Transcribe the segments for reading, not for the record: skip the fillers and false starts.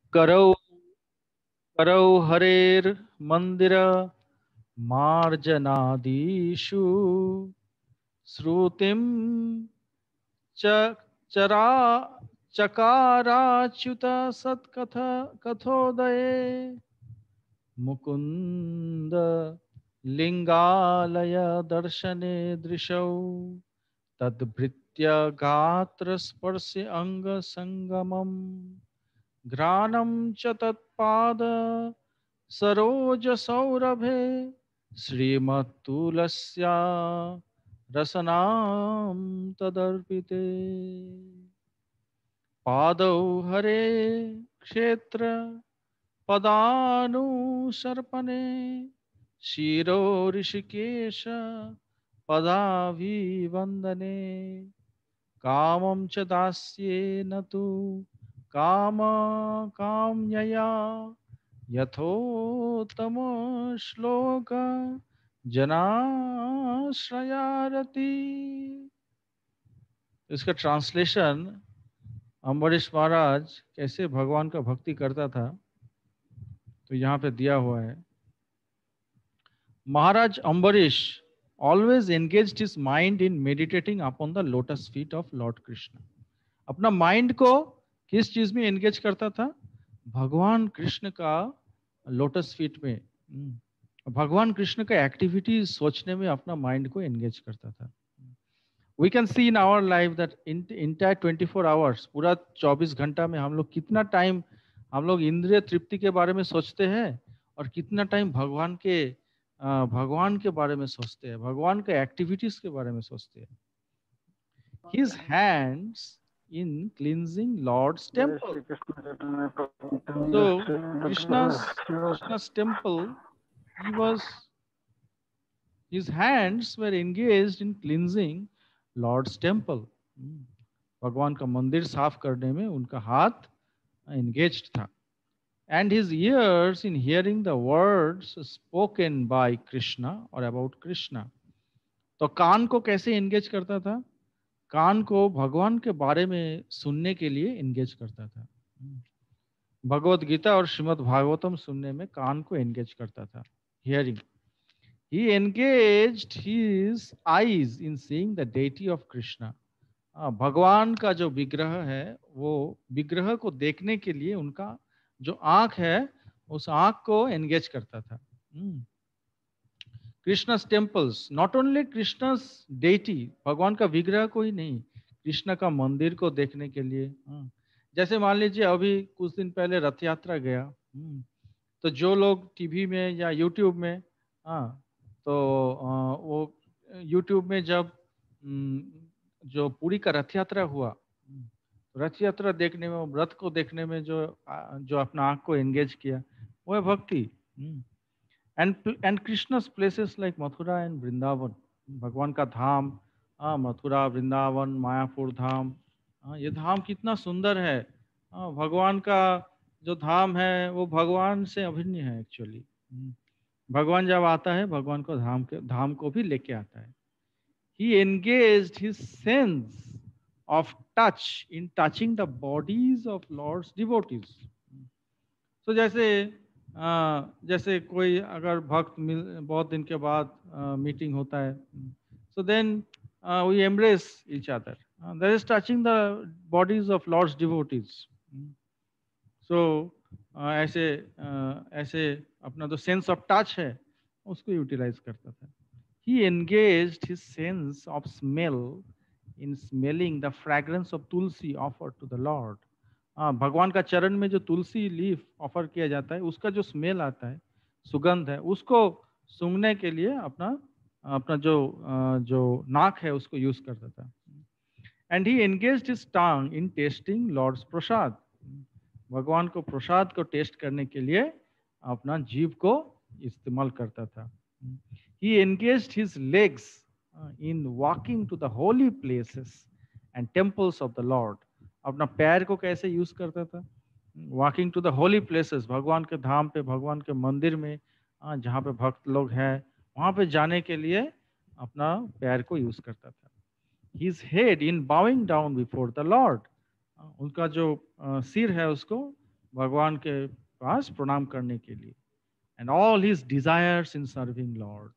करौ करौ हरेर मंदिर मार्जनादिषु श्रुतिम च चरा चकाराच्युत सत्कथ कथोदये मुकुंद लिंगालय दर्शने दृशौ तद्भृत्य गात्र स्पर्श अंग संगमम घ्राणं च तत्पाद सरोज सौरभे श्रीमत्तुलस्या रसनां तदर्पिते पादौ हरे क्षेत्र पदानुसर्पणे शिरो ऋषिकेश पदाभिवन्दने कामं च दास्येन तु काम काम्यया यथोत्तम श्लोक जनाश्रयारति। इसका ट्रांसलेशन अम्बरीश महाराज कैसे भगवान का भक्ति करता था तो यहाँ पे दिया हुआ है। Maharaj Ambarish always engaged his mind in meditating upon the lotus feet of Lord Krishna. अपना माइंड को किस चीज में एंगेज करता था? भगवान कृष्ण का लोटस फीट में, भगवान कृष्ण का एक्टिविटीज सोचने में अपना माइंड को एंगेज करता था। We can see in our life that entire 24 hours, पूरा 24 घंटा में हम लोग कितना टाइम हम लोग इंद्रिय तृप्ति के बारे में सोचते हैं और कितना टाइम भगवान के बारे में सोचते हैं, भगवान के एक्टिविटीज के बारे में सोचते हैं। His hands in cleansing Lord's temple. So Krishna's temple, his hands were engaged in cleansing Lord's temple. भगवान का मंदिर साफ करने में उनका हाथ engaged था. And his ears in hearing the words spoken by Krishna or about Krishna. तो कान को कैसे एंगेज करता था? कान को भगवान के बारे में सुनने के लिए एंगेज करता था। भगवत गीता और श्रीमद् भागवतम सुनने में कान को एंगेज करता था, hearing. He engaged his eyes in seeing the deity of Krishna. भगवान का जो विग्रह है वो विग्रह को देखने के लिए उनका जो आंख है उस आंख को एंगेज करता था। Krishna's temples, not only Krishna's deity, भगवान का विग्रह को ही नहीं, कृष्ण का मंदिर को देखने के लिए। जैसे मान लीजिए अभी कुछ दिन पहले रथ यात्रा गया, तो जो लोग टीवी में या यूट्यूब में, तो वो यूट्यूब में जब जो पुरी का रथ यात्रा हुआ, रथ यात्रा देखने में, रथ को देखने में जो अपना आंख को एंगेज किया वो है भक्ति। And Krishna's places like Mathura and Vrindavan, भगवान का धाम, मथुरा, वृंदावन, मायापुर धाम, ये धाम कितना सुंदर है। भगवान का जो धाम है वो भगवान से अभिन्न है एक्चुअली। भगवान जब आता है भगवान को धाम को भी लेके आता है। He engaged his sense of touch in touching the bodies of Lord's devotees. So जैसे कोई अगर भक्त बहुत दिन के बाद मीटिंग होता है, so then we embrace each other. That is touching the bodies of Lord's devotees. So ऐसे अपना जो sense of touch है उसको यूटिलाइज करता था। He engaged his sense of smell in smelling the fragrance of tulsi offered to the Lord. भगवान का चरण में जो तुलसी लीफ ऑफर किया जाता है उसका जो स्मेल आता है, सुगंध है, उसको सूंघने के लिए अपना जो नाक है उसको यूज करता था। And he engaged his tongue in tasting Lord's prasad, भगवान को प्रसाद को टेस्ट करने के लिए अपना जीभ को इस्तेमाल करता था। He engaged his legs in walking to the holy places and temples of the Lord, अपना पैर को कैसे यूज करता था? Walking to the holy places, भगवान के धाम पे, भगवान के मंदिर में जहाँ पे भक्त लोग हैं वहाँ पे जाने के लिए अपना पैर को यूज करता था। His head in bowing down before the Lord, उनका जो सिर है उसको भगवान के पास प्रणाम करने के लिए, and all his desires in serving Lord,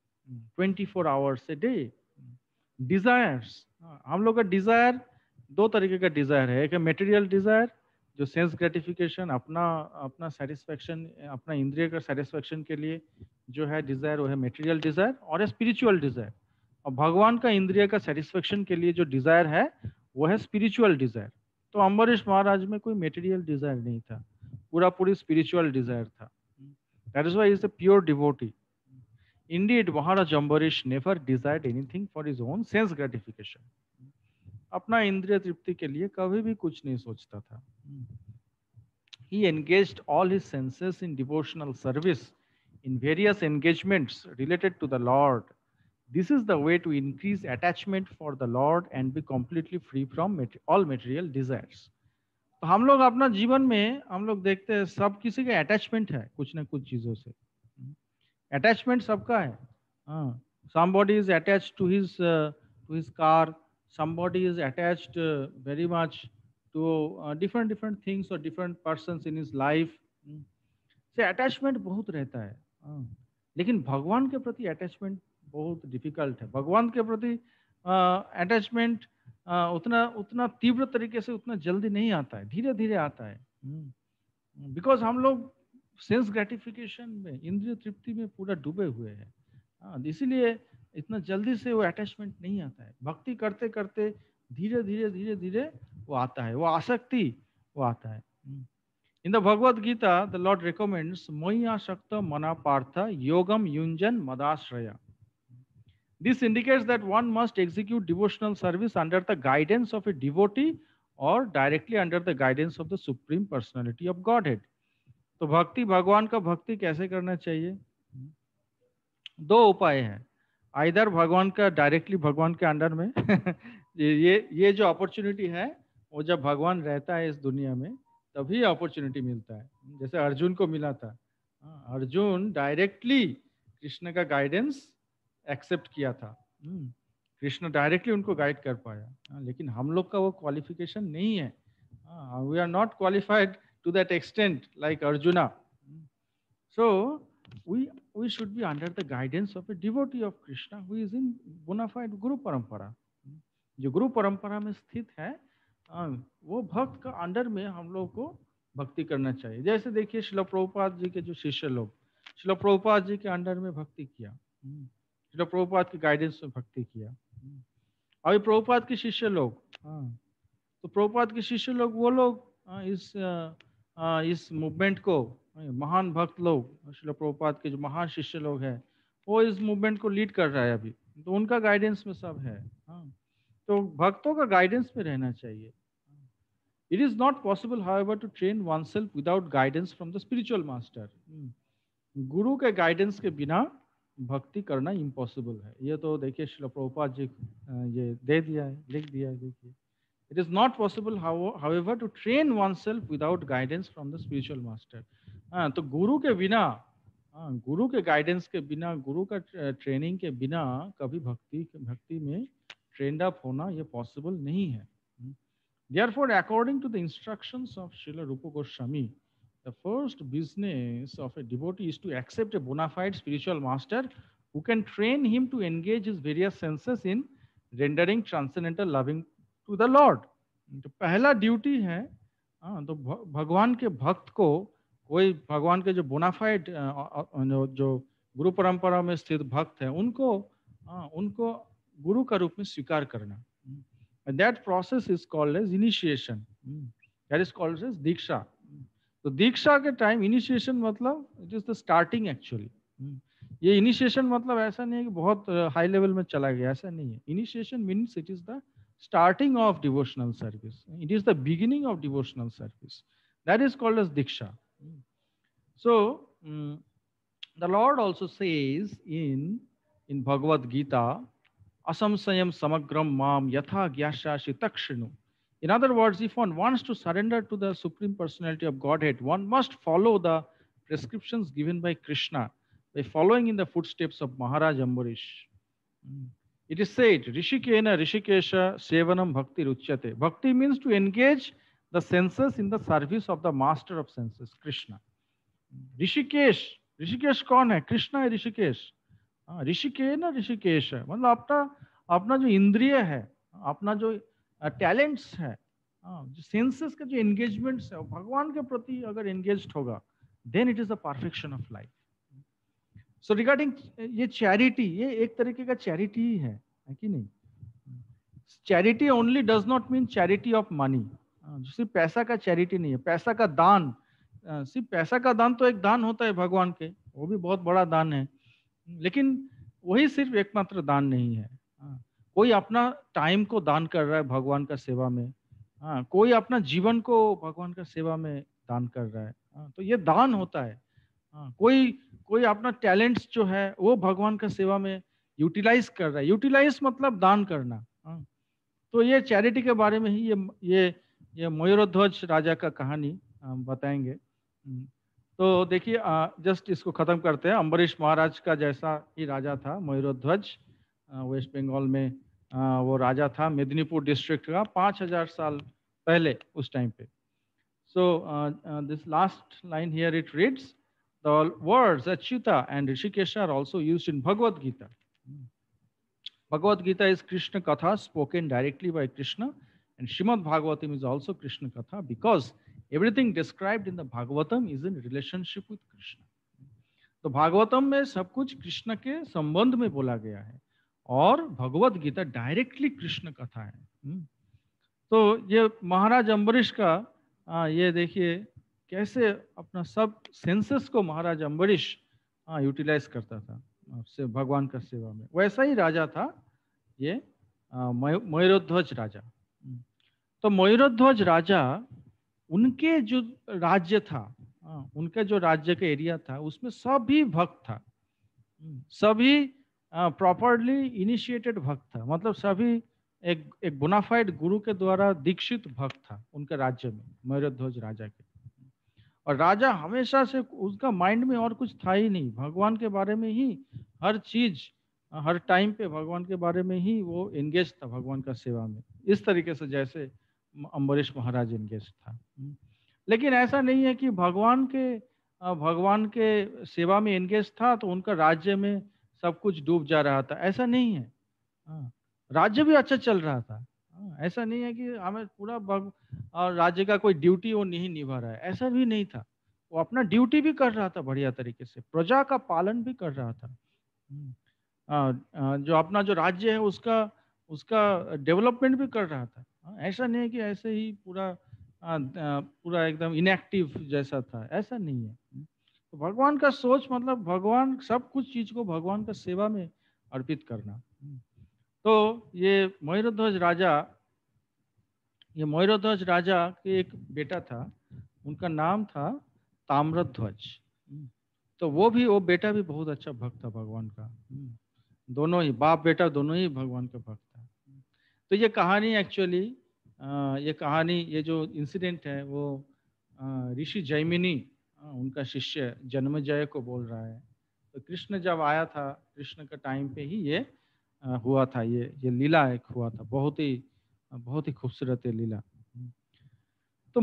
24 hours a day. Desires, हम लोग का डिजायर दो तरीके का डिजायर है। एक है मेटेरियल डिजायर, जो सेंस ग्रेटिफिकेशन, अपना अपना सेटिस्फेक्शन, अपना इंद्रिय का सेटिस्फेक्शन के लिए जो है डिजायर, वो है मेटेरियल डिजायर। और है स्पिरिचुअल डिजायर, और भगवान का इंद्रिय का सेटिस्फेक्शन के लिए जो डिजायर है वो है स्पिरिचुअल डिजायर। तो अम्बरीश महाराज में कोई मेटेरियल डिजायर नहीं था, पूरा पूरी स्पिरिचुअल डिजायर था। That is why he is a pure devotee. Indeed, Maharaj Ambarish never desired anything for his own sense gratification. अपना इंद्रिय तृप्ति के लिए कभी भी कुछ नहीं सोचता था। He engaged all his senses in devotional service, in various engagements related to the Lord. This is the way to increase attachment for the Lord and be completely free from all material desires. तो हम लोग अपना जीवन में हम लोग देखते हैं सब किसी का अटैचमेंट है कुछ ना कुछ चीजों से। अटैचमेंट सबका है। हाँ, somebody is attached to his car, somebody is attached very much to different things or different persons in his life। से अटैचमेंट बहुत रहता है। हाँ, लेकिन भगवान के प्रति अटैचमेंट बहुत डिफिकल्ट है। भगवान के प्रति अटैचमेंट उतना उतना तीव्र तरीके से उतना जल्दी नहीं आता है, धीरे धीरे आता है। बिकॉज हम लोग सेंस ग्रेटिफिकेशन में, इंद्रिय तृप्ति में पूरा डूबे हुए हैं। हाँ, इसीलिए इतना जल्दी से वो अटैचमेंट नहीं आता है। भक्ति करते करते धीरे धीरे धीरे धीरे वो आता है, वो आसक्ति वो आता है। In the Bhagavad Gita the Lord recommends मयि आसक्त मना पार्थ योगम युंजन मदाश्रया। This indicates that one must execute devotional service under the guidance of a devotee or directly under the guidance of the Supreme Personality of Godhead. तो भक्ति, भगवान का भक्ति कैसे करना चाहिए? दो उपाय हैं। आइदर भगवान का डायरेक्टली भगवान के अंडर में ये जो अपॉर्चुनिटी है वो जब भगवान रहता है इस दुनिया में तभी अपॉर्चुनिटी मिलता है। जैसे अर्जुन को मिला था। अर्जुन डायरेक्टली कृष्ण का गाइडेंस एक्सेप्ट किया था। कृष्ण डायरेक्टली उनको गाइड कर पाया। लेकिन हम लोग का वो क्वालिफिकेशन नहीं है। We are not qualified to that extent like Arjuna. So we should be under the guidance of a devotee of Krishna who is in bona fide Guru परंपरा। जो गुरु परंपरा में स्थित है वो भक्त का अंडर में हम लोग को भक्ति करना चाहिए। जैसे देखिए श्रील प्रभुपाद जी के जो शिष्य लोग, श्रील प्रभुपाद जी के अंडर में भक्ति किया, श्रील प्रभुपाद के गाइडेंस में भक्ति किया। अभी प्रभुपाद के शिष्य लोग, तो प्रभुपाद के शिष्य लोग वो लोग इस मूवमेंट को, महान भक्त लोग, श्रील प्रभुपाद के जो महान शिष्य लोग हैं वो इस मूवमेंट को लीड कर रहा है अभी, तो उनका गाइडेंस में सब है। तो भक्तों का गाइडेंस में रहना चाहिए। It is not possible however to train oneself without guidance from the spiritual master. गुरु के गाइडेंस के बिना भक्ति करना इम्पॉसिबल है। ये तो देखिए श्रील प्रभुपाद जी ये दे दिया है, लिख दिया है। देखिए it is not possible however to train oneself without guidance from the spiritual master. तो गुरु के बिना, गुरु के गाइडेंस के बिना, गुरु का ट्रेनिंग के बिना कभी भक्ति में ट्रेंड अप होना ये पॉसिबल नहीं है। Therefore, according to the instructions of Srila Rupa Goswami, the first business of a devotee is to accept a bona fide spiritual master who can train him to engage his various senses in rendering transcendental loving to the Lord. तो पहला duty है तो भगवान के भक्त को, कोई भगवान के जो बोनाफाइड जो गुरु परंपरा में स्थित भक्त है उनको गुरु का रूप में स्वीकार करना। And that process is called as initiation. That is called as दीक्षा। तो दीक्षा के टाइम इनिशिएशन मतलब it is the starting actually. ये इनिशिएशन मतलब ऐसा नहीं है कि बहुत हाई लेवल में चला गया, ऐसा नहीं है। Initiation means it is the starting of devotional service. It is the beginning of devotional service. That is called as diksha. So the Lord also says in Bhagavad Gita, asamsayam samagram mam yatha gyashashi takshinu. In other words, if one wants to surrender to the Supreme Personality of Godhead, one must follow the prescriptions given by Krishna by following in the footsteps of Maharaj Ambarish. It is said, Rishikena Rishikesha Sevanam Bhakti Ruchyate. Bhakti means to engage the senses in the service of the master of senses Krishna. Hrishikesh, Hrishikesh कौन है? कृष्णा है ऋषिकेश। हाँ, ऋषिकेश ना ऋषिकेश है, मतलब अपना अपना जो इंद्रिय है, अपना जो टैलेंट्स है, जो सेंसेस का जो एंगेजमेंट्स है, भगवान के प्रति अगर एंगेज्ड होगा, then it is the perfection of life. So regarding ये चैरिटी, ये एक तरीके का चैरिटी ही है कि नहीं? Charity only does not mean charity of money. सिर्फ पैसा का चैरिटी नहीं है, पैसा का दान, सिर्फ पैसा का दान तो एक दान होता है भगवान के, वो भी बहुत बड़ा दान है, लेकिन वही सिर्फ एकमात्र दान नहीं है। कोई अपना टाइम को दान कर रहा है भगवान का सेवा में, कोई अपना जीवन को भगवान का सेवा में दान कर रहा है, तो ये दान होता है। कोई कोई अपना टैलेंट्स जो है वो भगवान का सेवा में यूटिलाइज कर रहा है। यूटिलाइज मतलब दान करना। तो ये चैरिटी के बारे में ही ये मयूरध्वज राजा का कहानी हम बताएंगे। तो देखिए, जस्ट इसको खत्म करते हैं। अम्बरीश महाराज का जैसा ही राजा था मयूरध्वज, वेस्ट बंगाल में वो राजा था, मेदिनीपुर डिस्ट्रिक्ट का, 5000 साल पहले उस टाइम पे। So this last line here it reads, the words Achyuta and Rishikesha are also used in Bhagavad Gita. Bhagavad Gita is Krishna Katha spoken directly by Krishna, and Srimad Bhagavatam is also Krishna Katha because everything described in the Bhagavatam is in relationship with Krishna. तो भागवतम में सब कुछ कृष्ण के संबंध में बोला गया है और भगवत गीता डायरेक्टली कृष्ण कथा है। तो ये महाराज अम्बरीश का ये देखिए कैसे अपना सब सेंसेस को महाराज अम्बरीश यूटिलाइज करता था से भगवान का सेवा में। वैसा ही राजा था ये मयूरध्वज राजा। तो मयूरध्वज राजा, उनके जो राज्य था, उनके जो राज्य का एरिया था, उसमें सभी भक्त था, सभी प्रॉपरली इनिशिएटेड भक्त था, मतलब सभी एक बोनाफाइड गुरु के द्वारा दीक्षित भक्त था उनके राज्य में, मयूरध्वज राजा के। और राजा हमेशा से उसका माइंड में और कुछ था ही नहीं, भगवान के बारे में ही हर चीज, हर टाइम पे भगवान के बारे में ही वो एंगेज था भगवान का सेवा में, इस तरीके से जैसे अम्बरीश महाराज एंगेज था। लेकिन ऐसा नहीं है कि भगवान के सेवा में एंगेज था तो उनका राज्य में सब कुछ डूब जा रहा था, ऐसा नहीं है। राज्य भी अच्छा चल रहा था। ऐसा नहीं है कि हमें पूरा और राज्य का कोई ड्यूटी वो नहीं निभा रहा है, ऐसा भी नहीं था। वो अपना ड्यूटी भी कर रहा था बढ़िया तरीके से, प्रजा का पालन भी कर रहा था। जो अपना जो राज्य है उसका उसका डेवलपमेंट भी कर रहा था। ऐसा नहीं है कि ऐसे ही पूरा एकदम इनएक्टिव जैसा था, ऐसा नहीं है। तो भगवान का सोच मतलब भगवान सब कुछ चीज को भगवान का सेवा में अर्पित करना। तो ये मयूरध्वज राजा के एक बेटा था, उनका नाम था ताम्रध्वज। तो वो बेटा भी बहुत अच्छा भक्त था भगवान का। दोनों ही बाप बेटा दोनों ही भगवान का भक्त था। तो ये कहानी एक्चुअली ये जो इंसिडेंट है वो ऋषि जैमिनी उनका शिष्य जन्मेजय को बोल रहा है। तो कृष्ण जब आया था, कृष्ण का टाइम पे ही ये हुआ था, ये लीला एक हुआ था, बहुत ही खूबसूरत है लीला। तो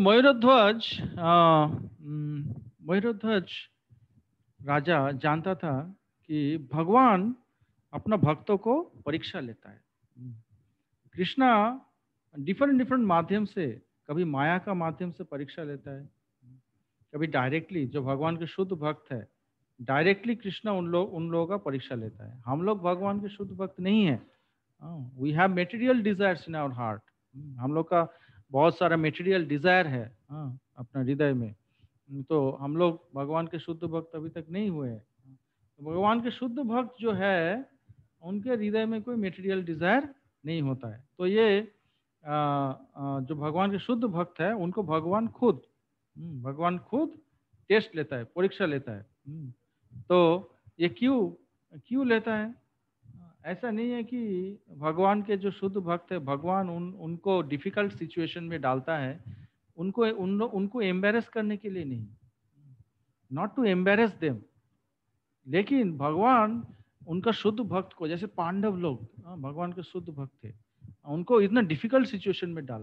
मयूरध्वज राजा जानता था कि भगवान अपना भक्तों को परीक्षा लेता है। कृष्णा डिफरेंट माध्यम से, कभी माया का माध्यम से परीक्षा लेता है, कभी डायरेक्टली, जो भगवान के शुद्ध भक्त है डायरेक्टली कृष्णा उन लोगों का परीक्षा लेता है। हम लोग भगवान के शुद्ध भक्त नहीं है। We have material desires in our heart. हम लोग का बहुत सारा मेटीरियल डिजायर है अपना हृदय में। तो हम लोग भगवान के शुद्ध भक्त अभी तक नहीं हुए हैं। तो भगवान के शुद्ध भक्त जो है उनके हृदय में कोई मेटीरियल डिजायर नहीं होता है। तो ये जो भगवान के शुद्ध भक्त है उनको भगवान खुद टेस्ट लेता है, परीक्षा लेता है। तो ये क्यों लेता है? ऐसा नहीं है कि भगवान के जो शुद्ध भक्त है भगवान उनको डिफिकल्ट सिचुएशन में डालता है, उनको एम्बेरस करने के लिए नहीं, नॉट टू एम्बेरस देम। लेकिन भगवान उनका शुद्ध भक्त को, जैसे पांडव लोग भगवान के शुद्ध भक्त थे, उनको इतना डिफिकल्ट सिचुएशन में डाला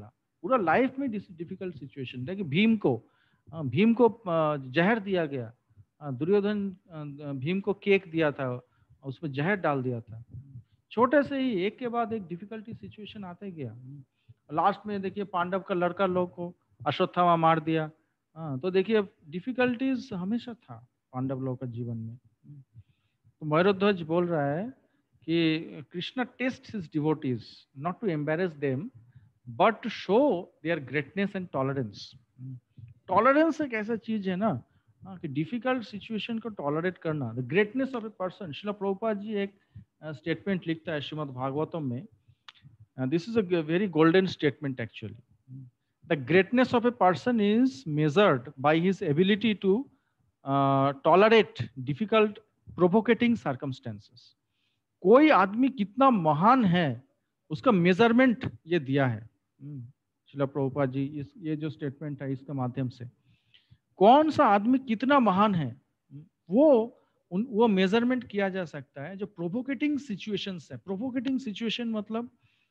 पूरा लाइफ में डिफिकल्ट सिचुएशन। देखिए भीम को जहर दिया गया, दुर्योधन भीम को केक दिया था, उसमें जहर डाल दिया था। छोटे से ही एक के बाद एक डिफिकल्टी सिचुएशन आते गया। लास्ट में देखिए पांडव का लड़का लोग को अश्वत्थामा मार दिया। तो देखिए डिफिकल्टीज हमेशा था पांडव लोग का जीवन में। तो मयूरध्वज बोल रहा है कि Krishna test his devotees not to embarrass them but to show their greatness and tolerance. Tolerance एक ऐसा चीज है ना कि डिफिकल्ट सिचुएशन को टॉलरेट करना, the greatness of a person. Srila Prabhupada ji एक स्टेटमेंट लिखता है श्रीमद् भागवतम में, this is a very golden statement actually. The greatness of a person is measured by his ability to tolerate difficult provoking circumstances. कोई आदमी कितना महान है उसका मेजरमेंट ये दिया है श्रील प्रभुपाद जी ये जो स्टेटमेंट है इसके माध्यम से। कौन सा आदमी कितना महान है वो मेजरमेंट किया जा सकता है जो प्रोवोकेटिंग सिचुएशंस है। प्रोवोकेटिंग सिचुएशन मतलब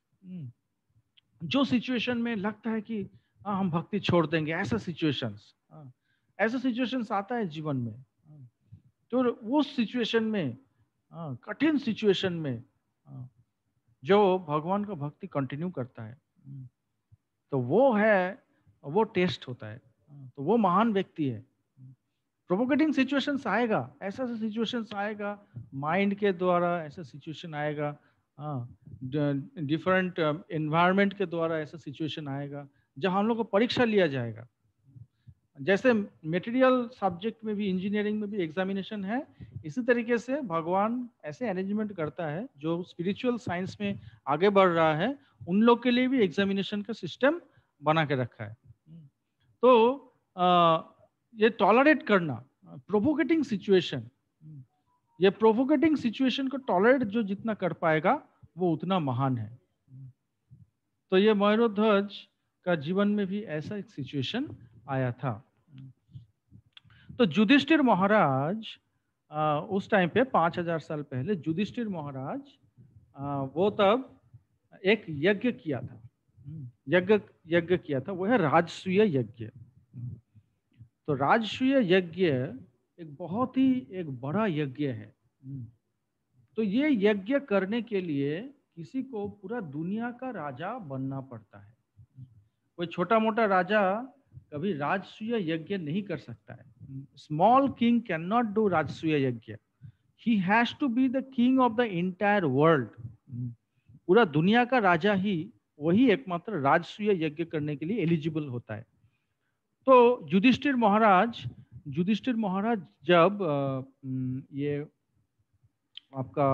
जो सिचुएशन में लगता है कि हम भक्ति छोड़ देंगे, ऐसा सिचुएशंस आता है जीवन में। तो उस सिचुएशन में कठिन सिचुएशन में जो भगवान का भक्ति कंटिन्यू करता है तो वो टेस्ट होता है, तो वो महान व्यक्ति है। प्रोवोकेटिंग सिचुएशंस आएगा, ऐसा सिचुएशंस आएगा माइंड के द्वारा, ऐसा सिचुएशन आएगा डिफरेंट एनवायरनमेंट के द्वारा, ऐसा सिचुएशन आएगा जहां हम लोग को परीक्षा लिया जाएगा। जैसे मटेरियल सब्जेक्ट में भी, इंजीनियरिंग में भी एग्जामिनेशन है, इसी तरीके से भगवान ऐसे अरेंजमेंट करता है जो स्पिरिचुअल साइंस में आगे बढ़ रहा है उन लोग के लिए भी एग्जामिनेशन का सिस्टम बना के रखा है। तो ये टॉलरेट करना प्रोवोकेटिंग सिचुएशन, ये प्रोवोकेटिंग सिचुएशन को टॉलरेट जो जितना कर पाएगा वो उतना महान है। तो ये मयूरध्वज का जीवन में भी ऐसा एक सिचुएशन आया था। तो युधिष्ठिर महाराज उस टाइम पे 5000 साल पहले युधिष्ठिर महाराज वो तब एक यज्ञ किया था, यज्ञ किया था, वो है राजसूय यज्ञ। तो राजसूय यज्ञ एक बहुत ही एक बड़ा यज्ञ है। तो ये यज्ञ करने के लिए किसी को पूरा दुनिया का राजा बनना पड़ता है। कोई छोटा मोटा राजा कभी राजसूय यज्ञ नहीं कर सकता है। Small king can not do Rajasuya yajna, he has to be the king of the entire world. पूरा दुनिया का राजा ही वही एकमात्र राजसूय यज्ञ करने के लिए एलिजिबल होता है। तो युधिष्ठिर महाराज जब ये आपका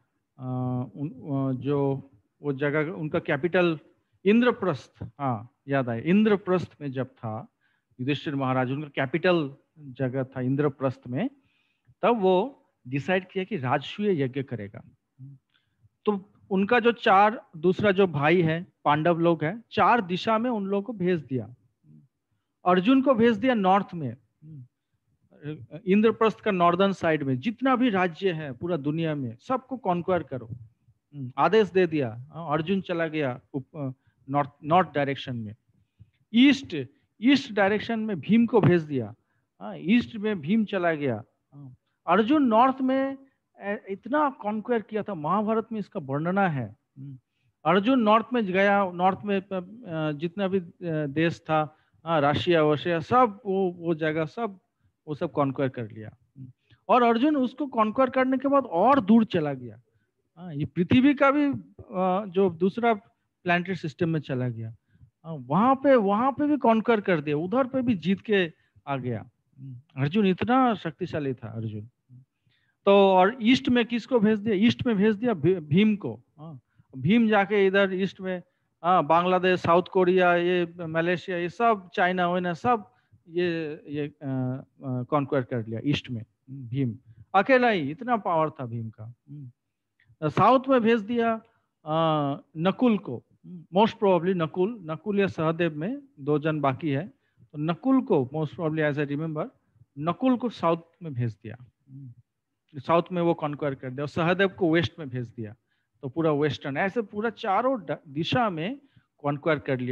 जो वो जगह उनका कैपिटल इंद्रप्रस्थ, हाँ याद आए, इंद्रप्रस्थ में जब था युधिष्ठिर महाराज, उनका कैपिटल जगह था इंद्रप्रस्थ में, तब वो डिसाइड किया कि राजसूय यज्ञ करेगा। तो उनका जो दूसरा जो भाई है, पांडव लोग है, 4 दिशा में उन लोगों को भेज दिया। अर्जुन को भेज दिया नॉर्थ में, इंद्रप्रस्थ का नॉर्दर्न साइड में जितना भी राज्य है पूरा दुनिया में सबको कॉन्क्वायर करो, आदेश दे दिया। अर्जुन चला गया नॉर्थ डायरेक्शन में। ईस्ट डायरेक्शन में भीम को भेज दिया, ईस्ट में भीम चला गया। अर्जुन नॉर्थ में इतना कॉन्क्वायर किया था, महाभारत में इसका वर्णना है। अर्जुन नॉर्थ में गया, नॉर्थ में जितना भी देश था, रशिया सब वो जगह सब वो सब कॉन्क्वायर कर लिया। और अर्जुन उसको कॉन्क्वायर करने के बाद और दूर चला गया, ये पृथ्वी का भी जो दूसरा प्लैनेटरी सिस्टम में चला गया, वहां पे भी कॉन्क्वायर कर दिया, उधर पे भी जीत के आ गया। अर्जुन इतना शक्तिशाली था अर्जुन। तो और ईस्ट में किसको भेज दिया? ईस्ट में भेज दिया भीम को। भीम जाके इधर ईस्ट में बांग्लादेश, साउथ कोरिया, ये मलेशिया, ये सब चाइना वाइना सब ये कॉन्क्वायर कर लिया ईस्ट में। भीम अकेला ही, इतना पावर था भीम का। साउथ में भेज दिया नकुल को, मोस्ट प्रोबेबली नकुल या सहदेव में 2 जन बाकी है, तो नकुल को most probably as I remember Nakul को साउथ में भेज दिया, साउथ में वो कॉन्क्वायर कर दिया। और सहदेव को वेस्ट में भेज दिया, तो पूरा वेस्टर्न, ऐसे पूरा चारों दिशा में कॉन्क्वायर कर लिया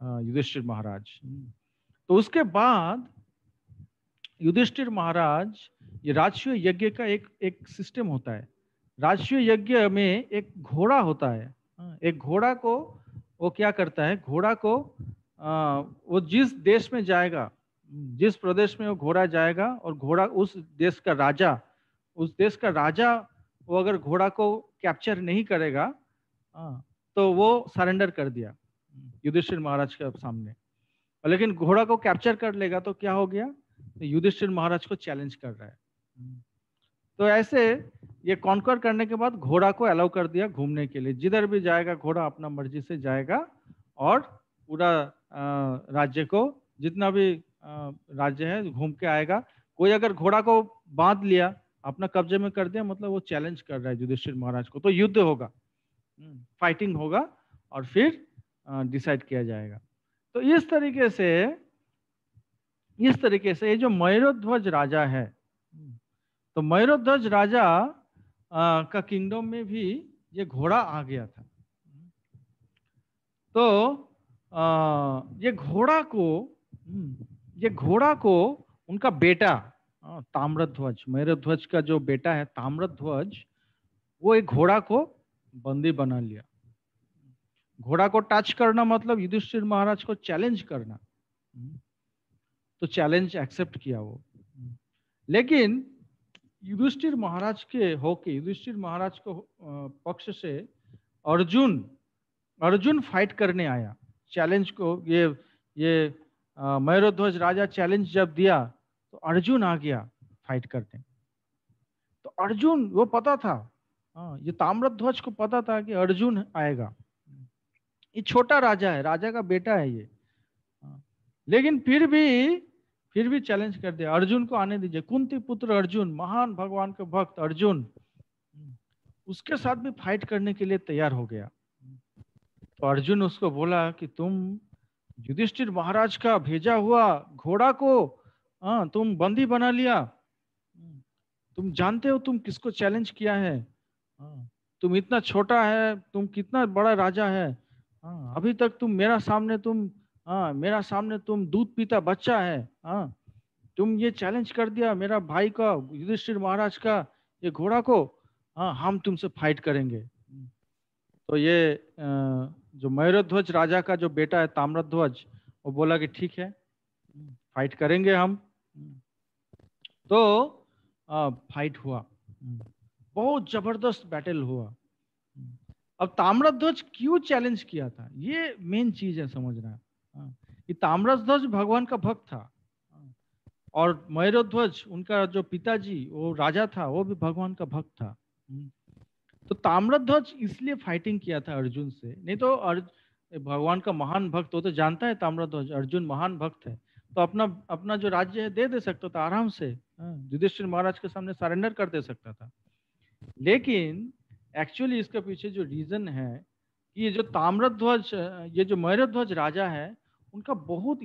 युधिष्ठिर महाराज। तो उसके बाद युधिष्ठिर महाराज, ये राजस्वीय यज्ञ का एक सिस्टम होता है। राजस्वीय यज्ञ में एक घोड़ा होता है। एक घोड़ा को वो क्या करता है, घोड़ा को वो जिस देश में जाएगा, जिस प्रदेश में वो घोड़ा जाएगा, और घोड़ा उस देश का राजा वो अगर घोड़ा को कैप्चर नहीं करेगा तो वो सरेंडर कर दिया युधिष्ठिर महाराज के सामने। लेकिन घोड़ा को कैप्चर कर लेगा तो क्या हो गया, तो युधिष्ठिर महाराज को चैलेंज कर रहा है। तो ऐसे ये कॉन्कर करने के बाद घोड़ा को अलाउ कर दिया घूमने के लिए, जिधर भी जाएगा घोड़ा अपना मर्जी से जाएगा, और पूरा राज्य को, जितना भी राज्य है घूम के आएगा। कोई अगर घोड़ा को बांध लिया, अपना कब्जे में कर दिया, मतलब वो चैलेंज कर रहा है युधिष्ठिर महाराज को, तो युद्ध होगा, फाइटिंग होगा, और फिर डिसाइड किया जाएगा। तो इस तरीके से ये जो मयूरध्वज राजा है, तो मयूरध्वज राजा का किंगडम में भी ये घोड़ा आ गया था। तो ये घोड़ा को उनका बेटा ताम्रध्वज, मयूरध्वज का जो बेटा है ताम्रध्वज, वो एक घोड़ा को बंदी बना लिया। घोड़ा को टच करना मतलब युधिष्ठिर महाराज को चैलेंज करना, तो चैलेंज एक्सेप्ट किया वो। लेकिन युधिष्ठिर महाराज को पक्ष से अर्जुन फाइट करने आया चैलेंज को। ये मयूरध्वज राजा चैलेंज जब दिया तो अर्जुन आ गया फाइट करने। तो अर्जुन, वो पता था, ये ताम्रध्वज को पता था कि अर्जुन आएगा, ये छोटा राजा है, राजा का बेटा है ये, लेकिन फिर भी चैलेंज कर दिया, अर्जुन को आने दीजिए। कुंती पुत्र अर्जुन, महान भगवान के भक्त अर्जुन, उसके साथ भी फाइट करने के लिए तैयार हो गया। तो अर्जुन उसको बोला कि तुम युधिष्ठिर महाराज का भेजा हुआ घोड़ा को तुम बंदी बना लिया, तुम जानते हो तुम किसको चैलेंज किया है? तुम इतना छोटा है, तुम कितना बड़ा राजा है, अभी तक तुम मेरा सामने तुम दूध पीता बच्चा है, तुम ये चैलेंज कर दिया मेरा भाई का, युधिष्ठिर महाराज का ये घोड़ा को, हम तुमसे फाइट करेंगे। तो ये जो मयूरध्वज राजा का जो बेटा है ताम्रध्वज, वो बोला कि ठीक है, फाइट करेंगे हम। तो फाइट हुआ, बहुत जबरदस्त बैटल हुआ। अब ताम्रध्वज क्यों चैलेंज किया था, ये मेन चीज है समझना। कि ताम्रध्वज भगवान का भक्त था, और मयूरध्वज उनका जो पिताजी वो राजा था, वो भी भगवान का भक्त था। तो ताम्रध्वज इसलिए फाइटिंग किया था अर्जुन से, नहीं तो भगवान का महान भक्त, वो तो जानता है ताम्रध्वज अर्जुन महान भक्त है, तो अपना जो राज्य है दे सकता था आराम से, युधिष्ठिर महाराज के सामने सरेंडर कर दे सकता था। लेकिन एक्चुअली इसके पीछे जो रीजन है कि ये जो मयूरध्वज राजा है, उनका बहुत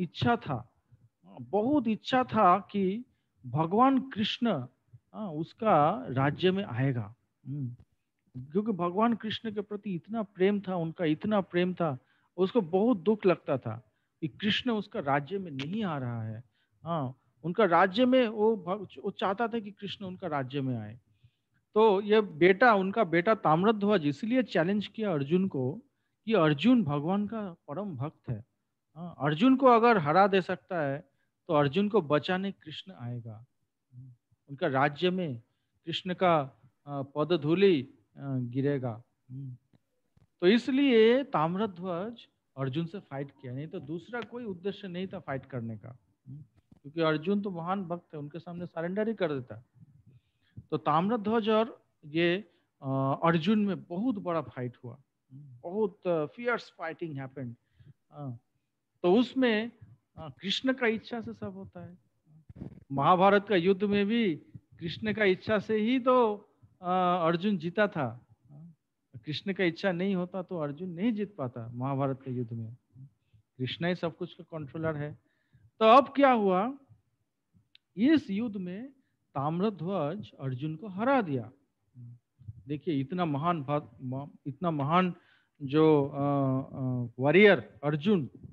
इच्छा था कि भगवान कृष्ण उसका राज्य में आएगा, क्योंकि भगवान कृष्ण के प्रति इतना प्रेम था, उनका इतना प्रेम था, उसको बहुत दुख लगता था कि कृष्ण उसका राज्य में नहीं आ रहा है। उनका राज्य में वो चाहता था कि कृष्ण उनका राज्य में आए। तो ये उनका बेटा ताम्रध्वज इसलिए चैलेंज किया अर्जुन को कि अर्जुन भगवान का परम भक्त है, अर्जुन को अगर हरा दे सकता है तो अर्जुन को बचाने कृष्ण आएगा, उनका राज्य में कृष्ण का पदधूलि गिरेगा। तो इसलिए ताम्रध्वज अर्जुन से फाइट किया, नहीं तो दूसरा कोई उद्देश्य नहीं था फाइट करने का, क्योंकि अर्जुन तो महान भक्त है, उनके सामने सरेंडर ही कर देता। तो ताम्रध्वज और ये अर्जुन में बहुत बड़ा फाइट हुआ, बहुत फियर्स फाइटिंग हैपेंड। तो उसमें कृष्ण का इच्छा से सब होता है। महाभारत का युद्ध में भी कृष्ण का इच्छा से ही तो अर्जुन जीता था, कृष्ण का इच्छा नहीं होता तो अर्जुन नहीं जीत पाता महाभारत के युद्ध में, कृष्ण ही सब कुछ का कंट्रोलर है। तो अब क्या हुआ, इस युद्ध में ताम्रध्वज अर्जुन को हरा दिया। देखिए इतना महान जो वॉरियर अर्जुन,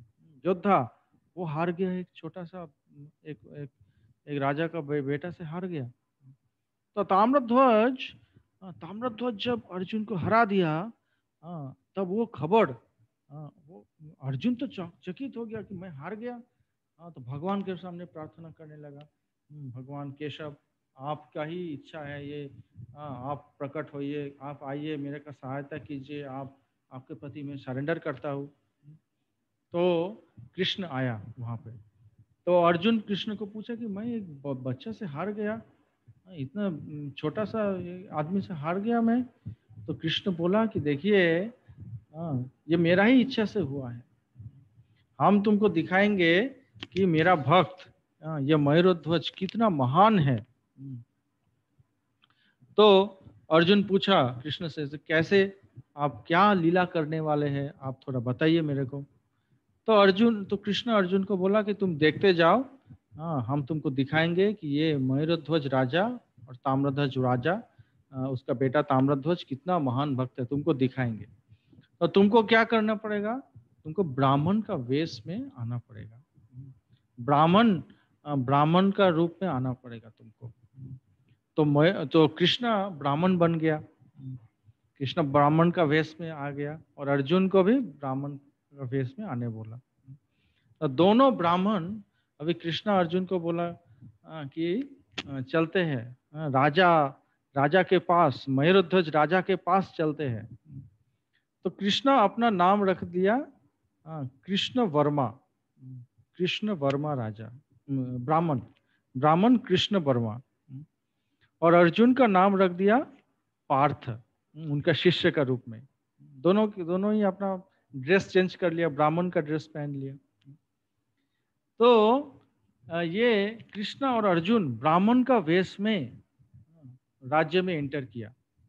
योद्धा, वो हार गया, एक छोटा सा एक एक, एक राजा का बेटा से हार गया। तो ताम्रध्वज जब अर्जुन को हरा दिया, तब वो खबर, वो अर्जुन तो चकित हो गया कि मैं हार गया। तो भगवान के सामने प्रार्थना करने लगा, भगवान केशव, आपका ही इच्छा है ये, आप प्रकट होइए, आप आइए, मेरे का सहायता कीजिए, आप आपके प्रति मैं सरेंडर करता हूँ। तो कृष्ण आया वहाँ पे। तो अर्जुन कृष्ण को पूछा कि मैं एक बच्चा से हार गया, इतना छोटा सा आदमी से हार गया मैं। तो कृष्ण बोला कि देखिए, ये मेरा ही इच्छा से हुआ है। हम तुमको दिखाएंगे कि मेरा भक्त, ये मयूरध्वज कितना महान है। तो अर्जुन पूछा कृष्ण से कैसे, आप क्या लीला करने वाले हैं, आप थोड़ा बताइए मेरे को। तो कृष्ण अर्जुन को बोला कि तुम देखते जाओ, हम तुमको दिखाएंगे कि ये मयूरध्वज राजा और ताम्रध्वज राजा, उसका बेटा ताम्रध्वज कितना महान भक्त है, तुमको दिखाएंगे। तो तुमको क्या करना पड़ेगा, तुमको ब्राह्मण का वेश में आना पड़ेगा, ब्राह्मण का रूप में आना पड़ेगा तुमको। तो कृष्ण ब्राह्मण बन गया, कृष्ण ब्राह्मण का वेश में आ गया और अर्जुन को भी ब्राह्मण का वेश में आने बोला। तो दोनों ब्राह्मण अभी कृष्ण अर्जुन को बोला कि चलते हैं, राजा के पास, मयूरध्वज राजा के पास चलते हैं। तो कृष्ण अपना नाम रख दिया कृष्ण वर्मा, कृष्ण वर्मा राजा, ब्राह्मण ब्राह्मण कृष्ण वर्मा। और अर्जुन का नाम रख दिया पार्थ, उनका शिष्य का रूप में। दोनों ही अपना ड्रेस चेंज कर लिया, ब्राह्मण का ड्रेस पहन लिया। तो ये कृष्ण और अर्जुन ब्राह्मण का वेश में राज्य में एंटर किया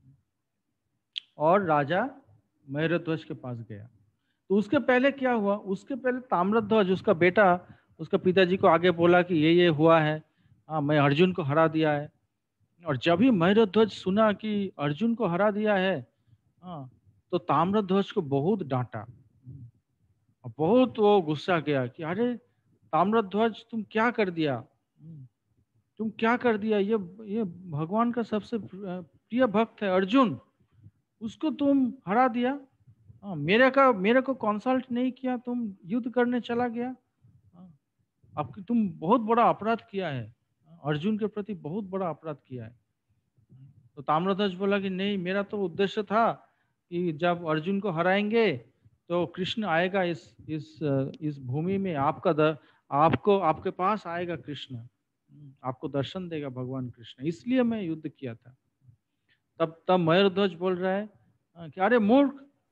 और राजा मयूरध्वज के पास गया। तो उसके पहले क्या हुआ, उसके पहले ताम्रध्वज, उसका बेटा, उसका पिताजी को आगे बोला कि ये हुआ है, मैं अर्जुन को हरा दिया है। और जब ही मयूरध्वज सुना कि अर्जुन को हरा दिया है, तो ताम्रध्वज को बहुत डांटा, बहुत वो गुस्सा किया कि अरे ताम्रध्वज, तुम क्या कर दिया, तुम क्या कर दिया, ये भगवान का सबसे प्रिय भक्त है अर्जुन, उसको तुम हरा दिया। मेरे को कंसल्ट नहीं किया, तुम युद्ध करने चला गया। अब तुम बहुत बड़ा अपराध किया है, अर्जुन के प्रति बहुत बड़ा अपराध किया है। तो ताम्रध्वज बोला कि नहीं, मेरा तो उद्देश्य था कि जब अर्जुन को हराएंगे तो कृष्ण आएगा इस भूमि में, आपको आपके पास आएगा कृष्ण, आपको दर्शन देगा भगवान कृष्ण, इसलिए मैं युद्ध किया था। तब मयूरध्वज बोल रहा है कि अरे मूर्ख,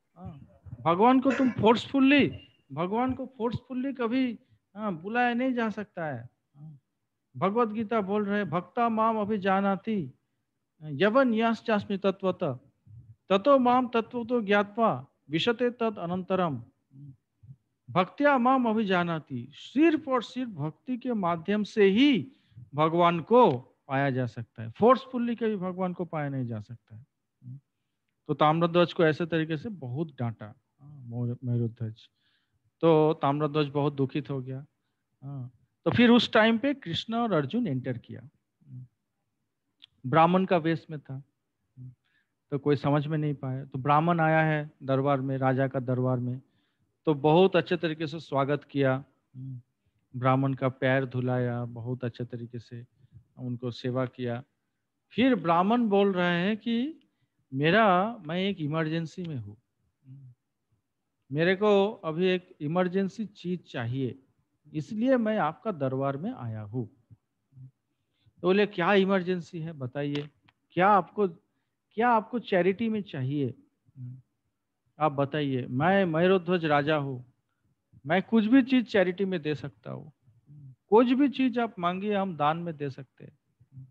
भगवान को फोर्सफुल्ली कभी बुलाया नहीं जा सकता है। भगवत गीता बोल रहे, भक्ता माम अभिजानाति यवन यास्मि तत्वतः ततो माम तत्वतो ज्ञात्वा विशते तद अनंतरम। भक्त्या माम अभिजानाति, सिर्फ और सिर्फ भक्ति के माध्यम से ही भगवान को पाया जा सकता है, फोर्सफुल्ली कभी भगवान को पाया नहीं जा सकता है। तो ताम्रध्वज को ऐसे तरीके से बहुत डांटा मयूरध्वज। तो ताम्रध्वज बहुत दुखित हो गया। तो फिर उस टाइम पे कृष्ण और अर्जुन एंटर किया, ब्राह्मण का वेश में था, तो कोई समझ में नहीं पाया। तो ब्राह्मण आया है दरबार में, राजा का दरबार में, तो बहुत अच्छे तरीके से स्वागत किया, ब्राह्मण का पैर धुलाया, बहुत अच्छे तरीके से उनको सेवा किया। फिर ब्राह्मण बोल रहे हैं कि मैं एक इमरजेंसी में हूँ, मेरे को अभी एक इमरजेंसी चीज चाहिए, इसलिए मैं आपका दरबार में आया हूँ। तो बोले क्या इमरजेंसी है बताइए, क्या आपको चैरिटी में चाहिए, आप बताइए। मैं मयूरध्वज राजा हूँ, मैं कुछ भी चीज चैरिटी में दे सकता हूँ, कुछ भी चीज आप मांगिए हम दान में दे सकते हैं।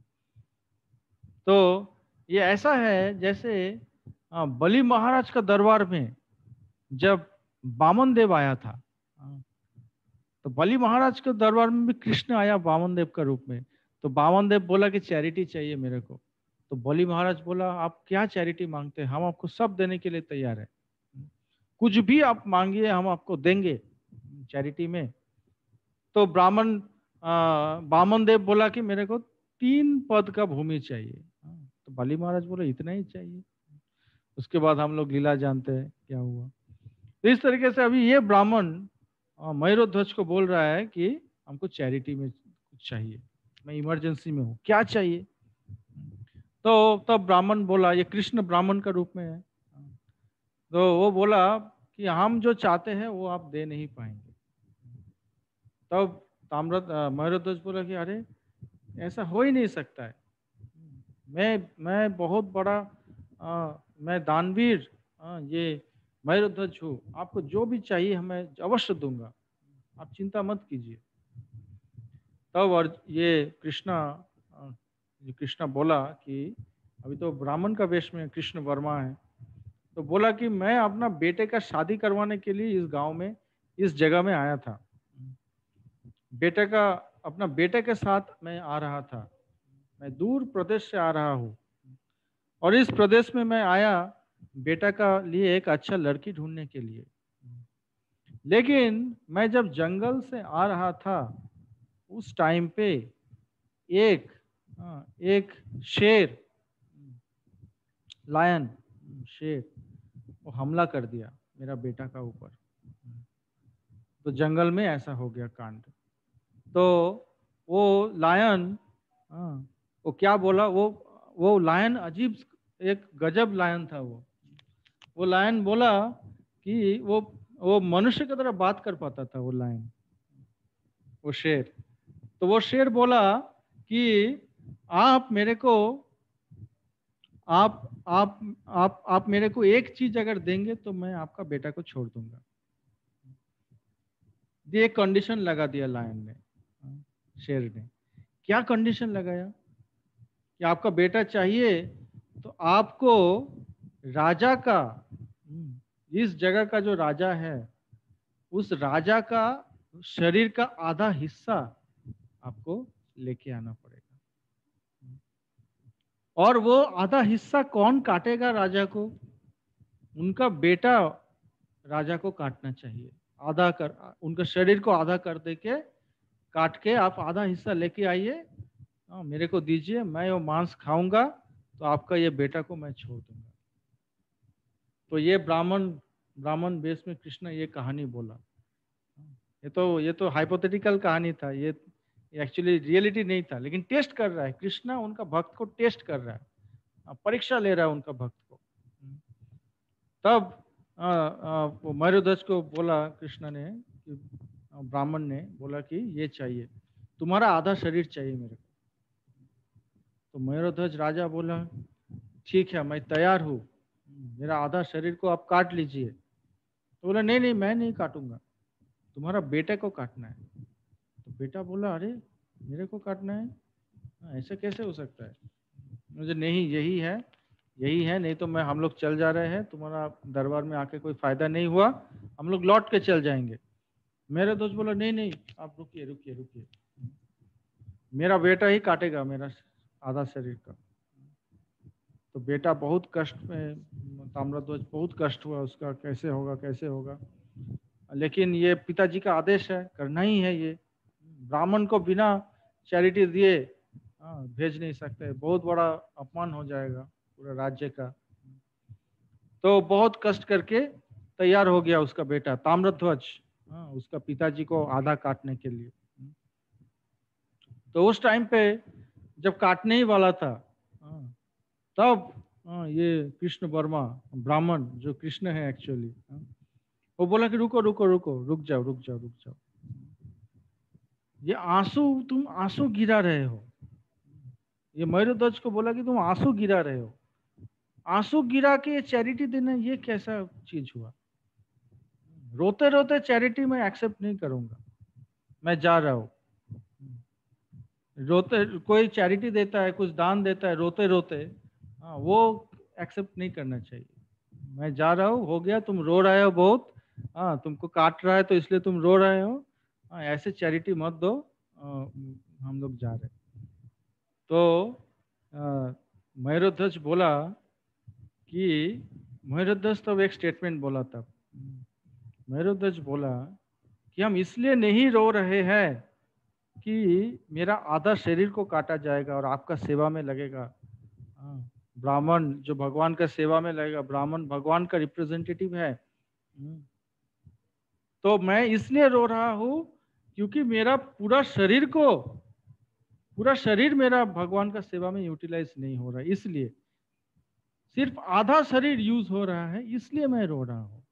तो ये ऐसा है जैसे बलि महाराज का दरबार में जब वामन देव आया था, तो बलि महाराज के दरबार में भी कृष्ण आया वामन देव का रूप में। तो वामन देव बोला कि चैरिटी चाहिए मेरे को। तो बलि महाराज बोला आप क्या चैरिटी मांगते हैं, हम आपको सब देने के लिए तैयार है, कुछ भी आप मांगिए हम आपको देंगे। चैरिटी में। तो बामन देव बोला कि मेरे को 3 पद का भूमि चाहिए। तो बलि महाराज बोले इतना ही चाहिए। उसके बाद हम लोग लीला जानते हैं क्या हुआ। तो इस तरीके से अभी ये ब्राह्मण मयूरध्वज को बोल रहा है कि हमको चैरिटी में कुछ चाहिए, मैं इमरजेंसी में हूँ, क्या चाहिए। तो तब ब्राह्मण बोला, ये कृष्ण ब्राह्मण का रूप में है, तो वो बोला कि हम जो चाहते हैं वो आप दे नहीं पाएंगे। तब मयूरध्वज बोला कि अरे ऐसा हो ही नहीं सकता है, मैं बहुत बड़ा मैं दानवीर ये मयूरध्वज हूँ, आपको जो भी चाहिए मैं अवश्य दूंगा, आप चिंता मत कीजिए। तब और ये कृष्णा बोला कि अभी तो ब्राह्मण का वेश में कृष्ण वर्मा है, तो बोला कि मैं अपना बेटे का शादी करवाने के लिए इस गांव में इस जगह में आया था, अपना बेटे के साथ मैं आ रहा था, मैं दूर प्रदेश से आ रहा हूँ और इस प्रदेश में मैं आया बेटा का लिए एक अच्छा लड़की ढूंढने के लिए। लेकिन मैं जब जंगल से आ रहा था उस टाइम पे एक शेर, लायन, शेर, वो हमला कर दिया मेरा बेटा का ऊपर। तो जंगल में ऐसा हो गया कांड। तो वो लायन, वो क्या बोला, वो लायन अजीब, एक गजब लायन था वो लायन बोला कि वो मनुष्य की तरह बात कर पाता था वो लायन, वो शेर। तो वो शेर बोला कि आप मेरे को आप मेरे को एक चीज अगर देंगे तो मैं आपका बेटा को छोड़ दूंगा। ये कंडीशन लगा दिया लायन ने, शेर ने। क्या कंडीशन लगाया कि आपका बेटा चाहिए तो आपको राजा का, इस जगह का जो राजा है उस राजा का शरीर का आधा हिस्सा आपको लेके आना पड़ेगा। और वो आधा हिस्सा कौन काटेगा राजा को? उनका बेटा राजा को काटना चाहिए। उनका शरीर को आधा कर दे के काट के आप आधा हिस्सा लेके आइए, मेरे को दीजिए, मैं वो मांस खाऊंगा तो आपका ये बेटा को मैं छोड़ दूंगा। तो ये ब्राह्मण वेश में कृष्ण ये कहानी बोला। ये तो हाइपोथेटिकल कहानी था, ये एक्चुअली रियलिटी नहीं था, लेकिन टेस्ट कर रहा है कृष्णा, उनका भक्त को टेस्ट कर रहा है, परीक्षा ले रहा है उनका भक्त को। तब वो मयूरध्वज को बोला कृष्ण ने कि ब्राह्मण ने बोला कि ये चाहिए, तुम्हारा आधा शरीर चाहिए मेरे को। तो मयूरध्वज राजा बोला ठीक है मैं तैयार हूँ, मेरा आधा शरीर को आप काट लीजिए। तो बोला नहीं नहीं मैं नहीं काटूंगा, तुम्हारा बेटे को काटना है। तो बेटा बोला अरे मेरे को काटना है, ऐसे कैसे हो सकता है, मुझे नहीं यही है, नहीं तो हम लोग चल जा रहे हैं, तुम्हारा दरबार में आके कोई फायदा नहीं हुआ, हम लोग लौट के चल जाएंगे। मेरे दोस्त बोला नहीं नहीं आप रुकिए रुकिए रुकिए, मेरा बेटा ही काटेगा मेरा आधा शरीर का। तो बेटा बहुत कष्ट में, ताम्रध्वज बहुत कष्ट हुआ उसका, कैसे होगा, लेकिन ये पिताजी का आदेश है, करना ही है। ये ब्राह्मण को बिना चैरिटी दिए भेज नहीं सकते, बहुत बड़ा अपमान हो जाएगा पूरे राज्य का। तो बहुत कष्ट करके तैयार हो गया उसका बेटा ताम्रध्वज, उसका पिताजी को आधा काटने के लिए। तो उस टाइम पे जब काटने ही वाला था, तब ये कृष्ण वर्मा ब्राह्मण, जो कृष्ण है एक्चुअली, वो बोला कि रुक जाओ, ये तुम आंसू गिरा रहे हो। ये मयूरध्वज को बोला कि तुम आंसू गिरा रहे हो, आंसू गिरा के चैरिटी देना ये कैसा चीज हुआ? रोते रोते चैरिटी में एक्सेप्ट नहीं करूंगा, मैं जा रहा हूं। रोते कोई चैरिटी देता है, कुछ दान देता है रोते रोते, वो एक्सेप्ट नहीं करना चाहिए। मैं जा रहा हूँ, हो गया, तुम रो रहे हो बहुत, तुमको काट रहा है तो इसलिए तुम रो रहे हो, ऐसे चैरिटी मत दो, हम लोग जा रहे। तो मयूरध्वज बोला कि मयूरध्वज तो एक स्टेटमेंट बोला था। मयूरध्वज बोला कि हम इसलिए नहीं रो रहे हैं कि मेरा आधा शरीर को काटा जाएगा और आपका सेवा में लगेगा। हाँ, ब्राह्मण जो भगवान का सेवा में लगेगा, ब्राह्मण भगवान का रिप्रेजेंटेटिव है। तो मैं इसलिए रो रहा हूं क्योंकि मेरा पूरा शरीर मेरा भगवान का सेवा में यूटिलाइज नहीं हो रहा है, इसलिए सिर्फ आधा शरीर यूज हो रहा है, इसलिए मैं रो रहा हूं।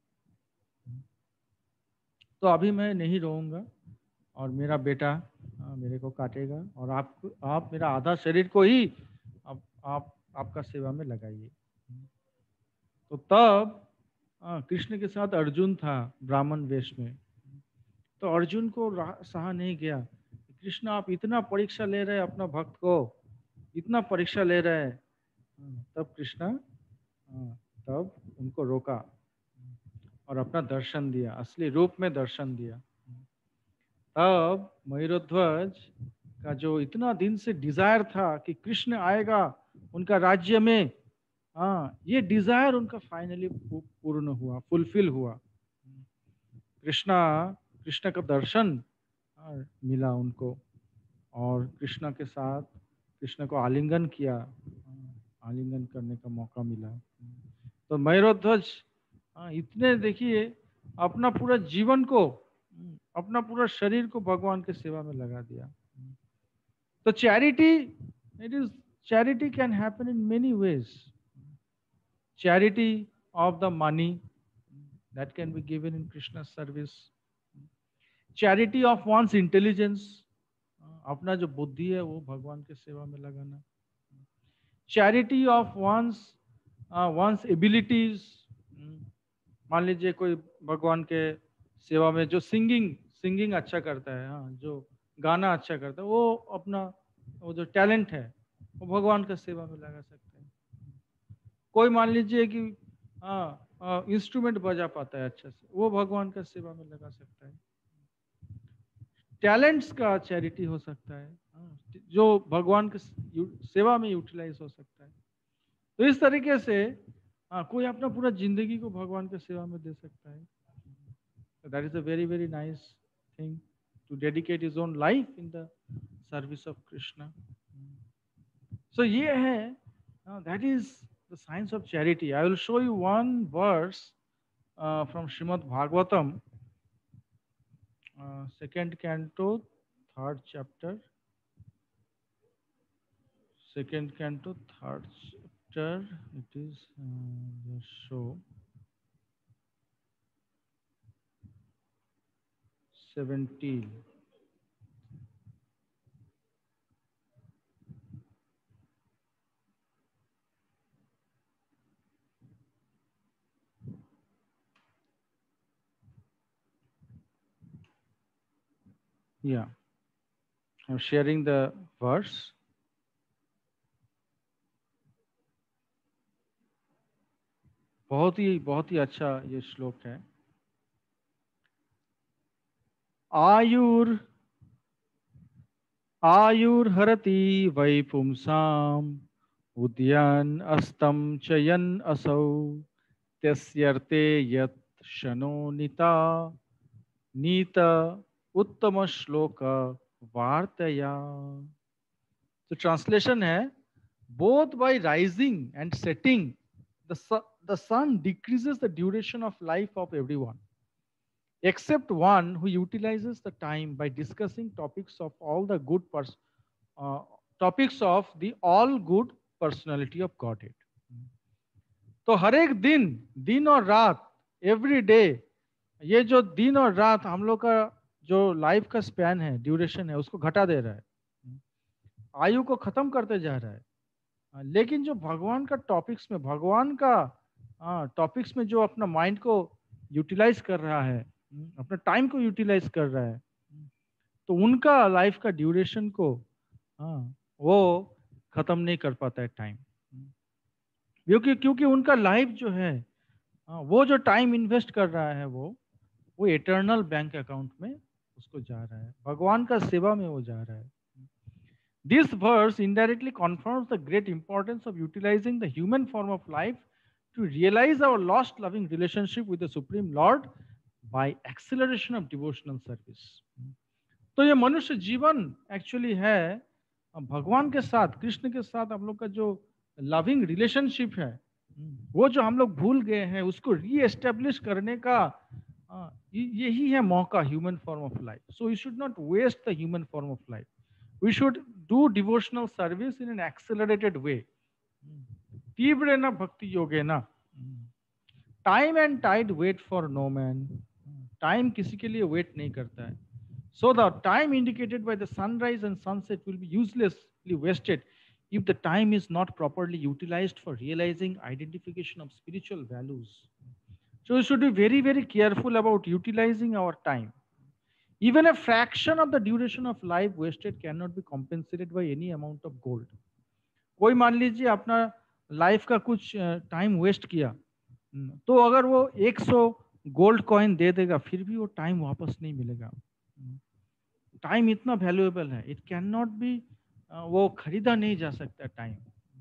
तो अभी मैं नहीं रोऊंगा और मेरा बेटा मेरे को काटेगा और आप मेरा आधा शरीर को ही आप आपका सेवा में लगाइए। तो तब कृष्ण के साथ अर्जुन था ब्राह्मण वेश में। तो अर्जुन को सहा नहीं गया, कृष्ण आप इतना परीक्षा ले रहे हैं अपना भक्त को, इतना परीक्षा ले रहे हैं। तब कृष्ण तब उनको रोका और अपना दर्शन दिया, असली रूप में दर्शन दिया। तब मयूरध्वज का जो इतना दिन से डिजायर था कि कृष्ण आएगा उनका राज्य में, ये डिजायर उनका फाइनली पूर्ण हुआ, फुलफिल हुआ। कृष्ण का दर्शन मिला उनको और कृष्ण के साथ कृष्ण को आलिंगन किया, आलिंगन करने का मौका मिला। तो मयूरध्वज इतने देखिए अपना पूरा जीवन को, अपना पूरा शरीर को भगवान के सेवा में लगा दिया। तो charity can happen in many ways. Charity of the money that can be given in Krishna's service. Charity of one's intelligence, अपना जो बुद्धि है वो भगवान के सेवा में लगाना। Charity of one's abilities, मान लीजिए कोई भगवान के सेवा में जो सिंगिंग अच्छा करता है, जो गाना अच्छा करता है, वो अपना वो जो टैलेंट है वो भगवान का सेवा में लगा सकते हैं। कोई मान लीजिए कि इंस्ट्रूमेंट बजा पाता है अच्छा से, वो भगवान का सेवा में लगा सकता है। टैलेंट्स का चैरिटी हो सकता है, जो भगवान के सेवा में यूटिलाइज हो सकता है। तो इस तरीके से कोई अपना पूरा जिंदगी को भगवान के सेवा में दे सकता है। That is a very very nice thing to dedicate his own life in the service of Krishna. So ये है, that is the science of charity. I will show you one verse from Srimad Bhagavatam, second canto, third chapter. Second canto, third chapter. It is just show 17. Yeah, I'm sharing the verse. बहुत ही अच्छा ये श्लोक है। आयुर्हरति वै पुंसाम् उद्यान अस्तम चयन असौ त्यस्यर्थे यत् शनो नीत उत्तम श्लोक वार्तया। तो ट्रांसलेशन है, both by rising and setting the sun decreases the duration of life of everyone except one who utilizes the time by discussing topics of the all good personality of Godhead. तो हर एक दिन और रात, every day, ये जो दिन और रात हम लोग का जो लाइफ का स्पैन है, ड्यूरेशन है, उसको घटा दे रहा है, आयु को खत्म करते जा रहा है। लेकिन जो भगवान का टॉपिक्स में जो अपना माइंड को यूटिलाइज कर रहा है, अपना टाइम को यूटिलाइज कर रहा है, तो उनका लाइफ का ड्यूरेशन को वो खत्म नहीं कर पाता है टाइम, क्योंकि उनका लाइफ जो है, वो जो टाइम इन्वेस्ट कर रहा है वो इटर्नल बैंक अकाउंट में उसको जा रहा है, भगवान का सेवा में वो जा रहा है। This verse indirectly confirms the great importance of utilizing the human form of life to realize our lost loving relationship with the Supreme Lord by acceleration of devotional service. तो ये मनुष्य जीवन एक्चुअली है भगवान के साथ, कृष्ण के साथ हम लोग का जो लविंग रिलेशनशिप है, वो जो हम लोग भूल गए हैं उसको रीएस्टेब्लिश करने का यही है मौका human form of life. So you should not waste the human form of life. We should do devotional service in an accelerated way. तीव्रेन भक्ति योगेन. Time and tide wait for no man. Time किसी के लिए wait नहीं करता है. So the time indicated by the sunrise and sunset will be uselessly wasted if the time is not properly utilized for realizing identification of spiritual values. So we should be very, very careful about utilizing our time. Even a fraction of the duration of life wasted cannot be compensated by any amount of gold. कोई मान लीजिए अपना life का कुछ time waste किया, तो अगर वो 100 गोल्ड कॉइन दे देगा फिर भी वो टाइम वापस नहीं मिलेगा. टाइम इतना वैल्यूएबल है, इट कैन नॉट बी, वो खरीदा नहीं जा सकता time.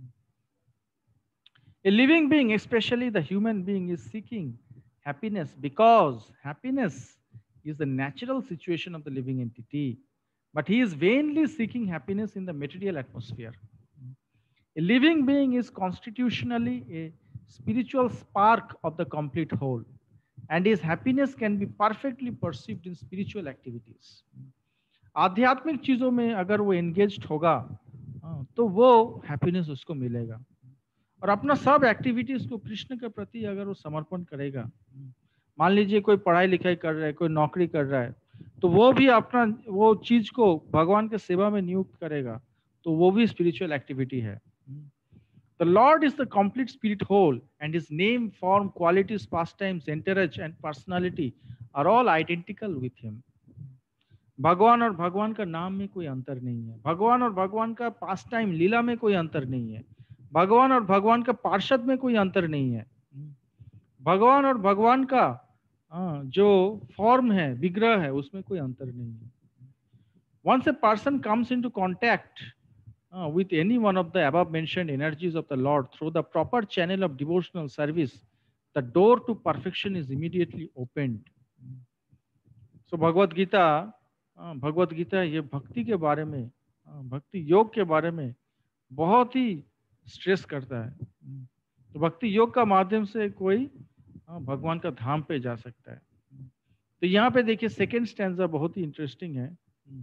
A living being, specially the human being, is seeking happiness because happiness is the natural situation of the living entity, but he is vainly seeking happiness in the material atmosphere. A living being is constitutionally a spiritual spark of the complete whole, and his happiness can be perfectly perceived in spiritual activities. आध्यात्मिक चीजों में अगर वो engaged होगा तो वो happiness उसको मिलेगा. और अपना सब एक्टिविटीज को कृष्ण के प्रति अगर वो समर्पण करेगा, मान लीजिए कोई पढ़ाई लिखाई कर रहा है, कोई नौकरी कर रहा है, तो वो भी अपना वो चीज को भगवान के सेवा में नियुक्त करेगा, तो वो भी स्पिरिचुअल एक्टिविटी है. The Lord is the complete spirit whole, and his name, form, qualities, pastimes, entourage, and personality are all identical with him. भगवान और भगवान का नाम में कोई अंतर नहीं है. भगवान और भगवान का पास टाइम लीला में कोई अंतर नहीं है. भगवान और भगवान का पार्षद में कोई अंतर नहीं है. भगवान और भगवान का जो फॉर्म है, विग्रह है, उसमें कोई अंतर नहीं है. Once a person comes into contact with any one of the above mentioned energies of the Lord through the proper channel of devotional service, the door to perfection is immediately opened. So Bhagavad Gita ये भक्ति के बारे में, भक्ति योग के बारे में बहुत ही स्ट्रेस करता है. तो भक्ति योग का माध्यम से कोई भगवान का धाम पे जा सकता है. तो यहाँ पे देखिए सेकेंड स्टैंजा बहुत ही इंटरेस्टिंग है.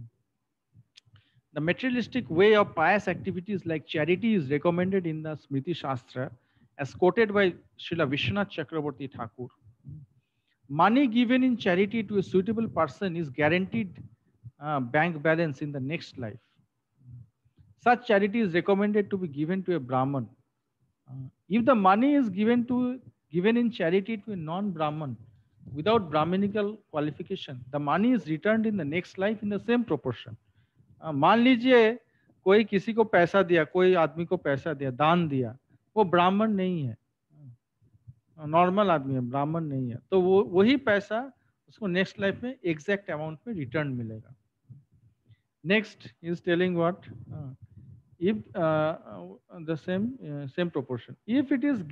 The materialistic way of pious activities like charity is recommended in the Smriti Shastra as quoted by Srila Vishwanath Chakraborty Thakur. Money given in charity to a suitable person is guaranteed bank balance in the next life. Such charity is recommended to be given to a Brahman. If the money is given in charity to a non-Brahman without Brahminical qualification, the money is returned in the next life in the same proportion. मान लीजिए कोई किसी को पैसा दिया, कोई आदमी को पैसा दिया, दान दिया, वो ब्राह्मण नहीं है, नॉर्मल आदमी है, ब्राह्मण नहीं है, तो वो वही पैसा उसको नेक्स्ट लाइफ में एग्जैक्ट अमाउंट में रिटर्न मिलेगा. Next is telling what, if the same proportion, if it is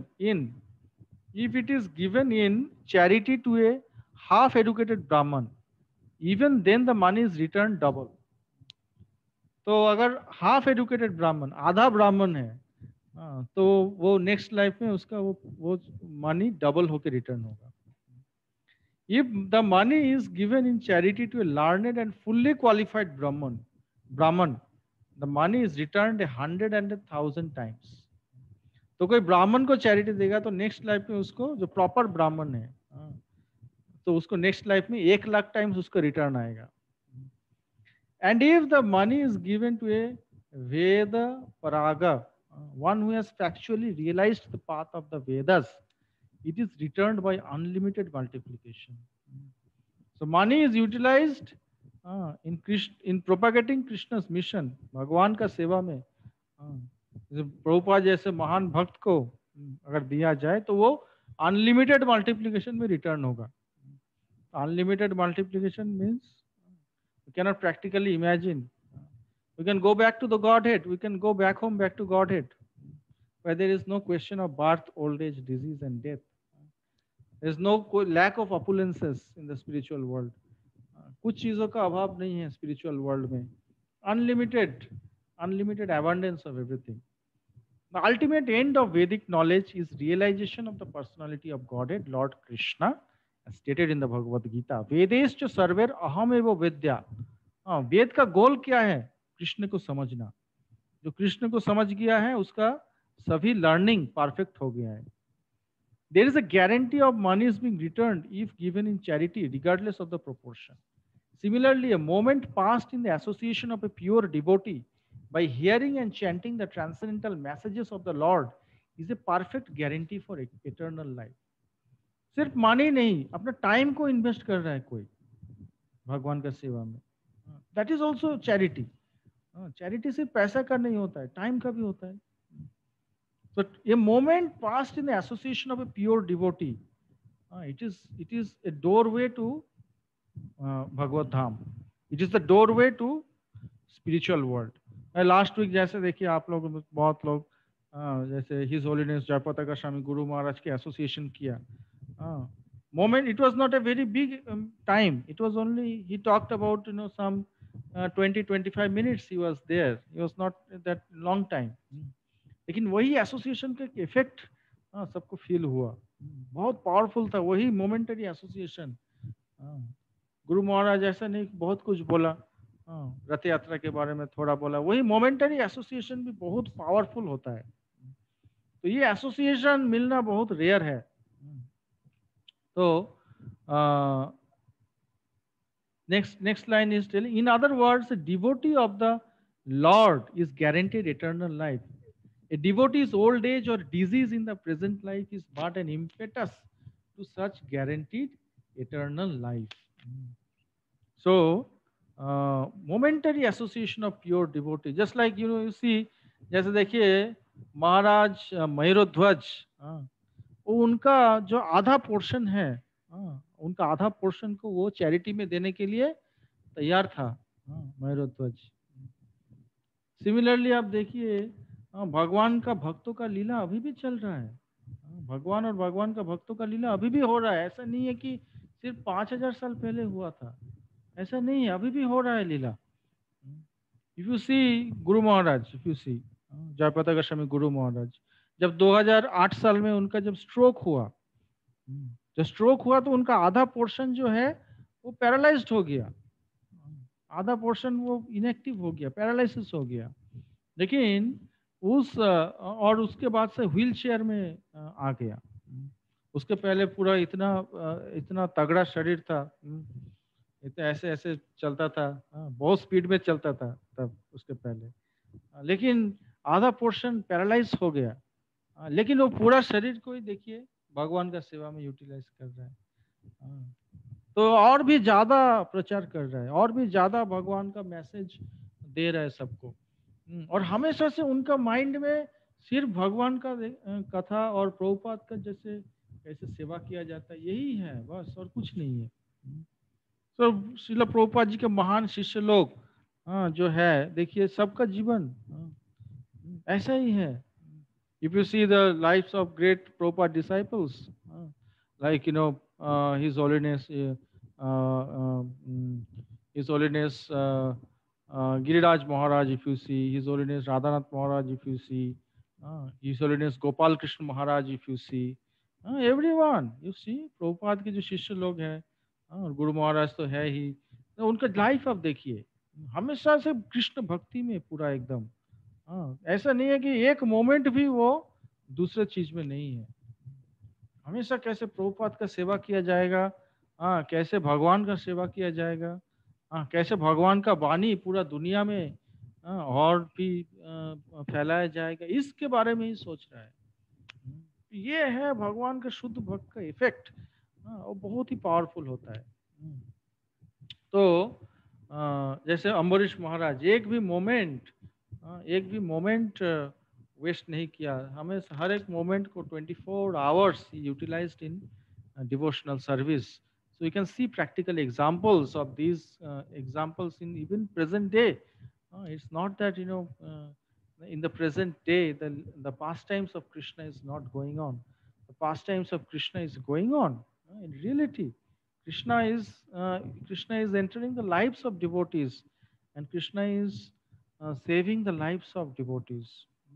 given in charity to a half educated brahmin, even then the money is return double. तो अगर हाफ एडुकेटेड ब्राह्मण, आधा ब्राह्मण है, तो वो नेक्स्ट लाइफ में उसका वो मनी डबल होकर रिटर्न होगा. If the money is given in charity to a learned and fully qualified brahmin, the money is return 100 and 1,000 times. तो कोई ब्राह्मण को चैरिटी देगा तो नेक्स्ट लाइफ में उसको, जो प्रॉपर ब्राह्मण है, तो उसको नेक्स्ट लाइफ में 1,00,000 टाइम्स उसको रिटर्न आएगा. And if the money is given to a Veda Paraga, one who has factually realized the path of the Vedas, it is returned by unlimited multiplication. So money is utilized in propagating Krishna's mission. भगवान का सेवा में प्रभुपाद जैसे महान भक्त को अगर दिया जाए तो वो अनलिमिटेड मल्टीप्लिकेशन में रिटर्न होगा. Unlimited multiplication means we cannot practically imagine. We can go back to the Godhead. We can go back home, back to Godhead, where there is no question of birth, old age, disease, and death. There is no lack of opulences in the spiritual world. कुछ चीजों का अभाव नहीं है spiritual world में. Unlimited, unlimited abundance of everything. The ultimate end of Vedic knowledge is realization of the personality of Godhead, Lord Krishna, as stated in the Bhagavad Gita. Vedescha sarver aham eva vidya. हाँ, वेद का गोल क्या है? कृष्ण को समझना. जो कृष्ण को समझ गया है उसका सभी लर्निंग परफेक्ट हो गया है. There is a guarantee of money is being returned if given in charity, regardless of the proportion. Similarly, a moment passed in the association of a pure devotee by hearing and chanting the transcendental messages of the Lord is a perfect guarantee for eternal life. सिर्फ money नहीं, अपना time को invest कर रहा है कोई भगवान का सेवा में. That is also charity. Charity सिर्फ पैसा का नहीं होता है, टाइम का भी होता है. So a moment passed in the association of a pure devotee, it is a doorway to Bhagavat dham. It is the doorway to spiritual world. Last week जैसे देखिए आप लोग बहुत लोग जैसे हिज होलीनेस जयपताका स्वामी गुरु महाराज के एसोसिएशन किया. Moment, it was not a very big time. It was only, he talked about some 20-25 minutes he was there. He was not that long time. लेकिन वही एसोसिएशन का इफेक्ट सबको फील हुआ. बहुत powerful था वही मोमेंटरी एसोसिएशन. गुरु महाराज ऐसा नहीं बहुत कुछ बोला, रथ यात्रा के बारे में थोड़ा बोला, वही मोमेंटरी एसोसिएशन भी बहुत पावरफुल होता है. तो ये एसोसिएशन मिलना बहुत रेयर है. तो next line is telling, in other words, devotee of the lord is guaranteed eternal life. A devotee's old age or disease in the present life is but an impetus to such guaranteed eternal life. So, momentary association of pure devotee, just like you see, जैसे देखिए महाराज मयूरोध्वज, वो उनका जो आधा portion है, उनका आधा portion को वो चैरिटी में देने के लिए तैयार था मयूरोध्वज. सिमिलरली आप देखिए भगवान का भक्तों का लीला अभी भी चल रहा है. भगवान और भगवान का भक्तों का लीला अभी भी हो रहा है. ऐसा नहीं है कि सिर्फ 5000 साल पहले हुआ था, ऐसा नहीं है, अभी भी हो रहा है लीला. If you C Guru Maharaj, if you सी जयपताका स्वामी गुरु महाराज, जब 2008 साल में उनका जब स्ट्रोक हुआ, तो उनका आधा पोर्शन जो है वो पैरालाइज्ड हो गया, आधा पोर्शन वो इनएक्टिव हो गया, पैरालिसिस हो गया. लेकिन और उसके बाद से व्हील चेयर में आ गया. उसके पहले पूरा इतना तगड़ा शरीर था, इतना ऐसे ऐसे चलता था, बहुत स्पीड में चलता था तब उसके पहले. लेकिन आधा पोर्शन पैरालाइज हो गया, लेकिन वो पूरा शरीर को ही देखिए भगवान का सेवा में यूटिलाइज कर रहा है. तो और भी ज्यादा प्रचार कर रहा है, और भी ज्यादा भगवान का मैसेज दे रहा है सबको. और हमेशा से उनका माइंड में सिर्फ भगवान का कथा और प्रभुपाद का जैसे कैसे सेवा किया जाता है यही है बस, और कुछ नहीं है. तो श्रील प्रभुपाद जी के महान शिष्य लोग जो है देखिए सबका जीवन ऐसा ही है. If you see the lifes of great Prabhupada disciples, like his holiness Giriraj Maharaj, if you see, His Holiness Radhanath Maharaj, if you see, His Holiness Gopal Krishna Maharaj, if you see, everyone, you see, Prabhupada के जो शिष्य लोग हैं, और गुरु महाराज तो है ही, तो उनका लाइफ आप देखिए हमेशा से कृष्ण भक्ति में पूरा एकदम. ऐसा नहीं है कि एक मोमेंट भी वो दूसरे चीज में नहीं है. हमेशा कैसे प्रभुपाद का सेवा किया जाएगा, कैसे भगवान का सेवा किया जाएगा, कैसे भगवान का वाणी पूरा दुनिया में और भी फैलाया जाएगा, इसके बारे में ही सोच रहा है. ये है भगवान का शुद्ध भक्त का इफेक्ट, वो बहुत ही पावरफुल होता है. तो जैसे अम्बरीश महाराज एक भी मोमेंट वेस्ट नहीं किया, हमें हर एक मोमेंट को 24 hours utilized in devotional service. So you can see practical examples of these examples in even present day. It's not that in the present day the pastimes of Krishna is not going on. The pastimes of Krishna is going on. In reality, Krishna is Krishna is entering the lives of devotees, and Krishna is saving the lives of devotees.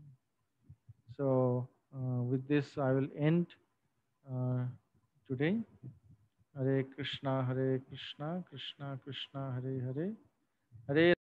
So, with this, I will end uh, today. Hare Krishna, Krishna Krishna Hare Hare, Hare